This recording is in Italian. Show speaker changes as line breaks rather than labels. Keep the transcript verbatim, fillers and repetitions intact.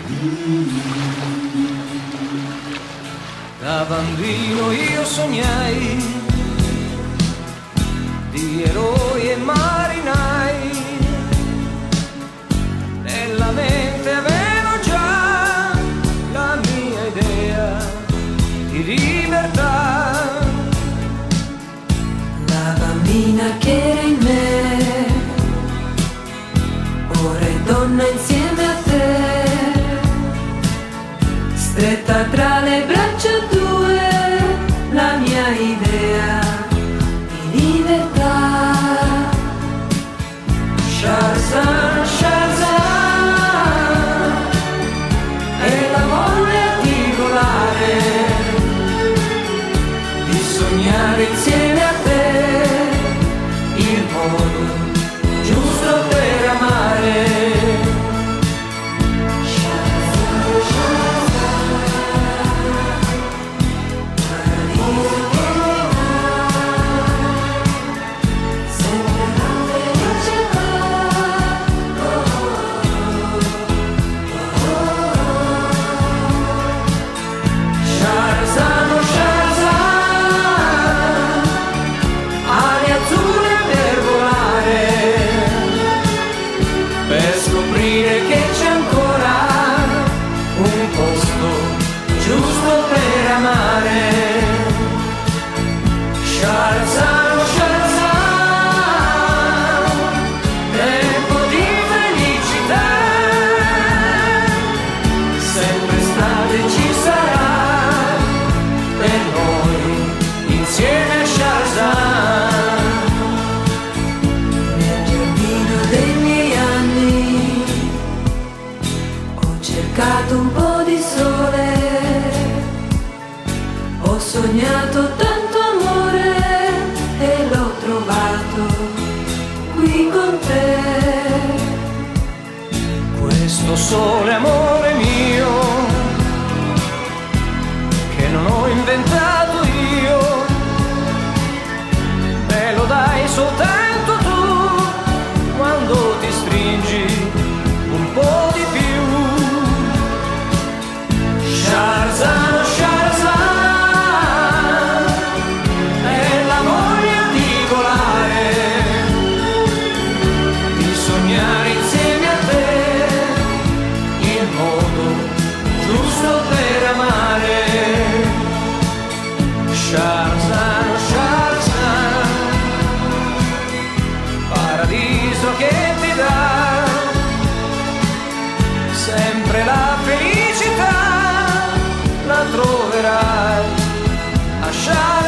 Da bambino io sognai di eroi e marinai, nella mente avevo già la mia idea di libertà.
La bambina che era in me, ora è donna insieme a te, stretta tra le braccia tue, la mia idea di libertà. Shahrazad, Shahrazad, è la voglia di volare, di sognare insieme a te il modo giusto per amare.
Shahrazad, Shahrazad, tempo di felicità, sempre stato e ci sarà per noi insieme a Shahrazad.
Nel giardino dei miei anni ho cercato un po' di sole, ho sognato tanto amore e l'ho trovato qui con te.
Questo sole amore mio che non ho inventato io, me lo dai soltanto tu quando ti stringi un po' di più. Shahrazad, Shahrazad, è la voglia di volare, di sognare insieme a te il modo giusto per amare. Shahrazad, Shahrazad, paradiso che ti dà sempre la felicità, la troverai a Shahrazad.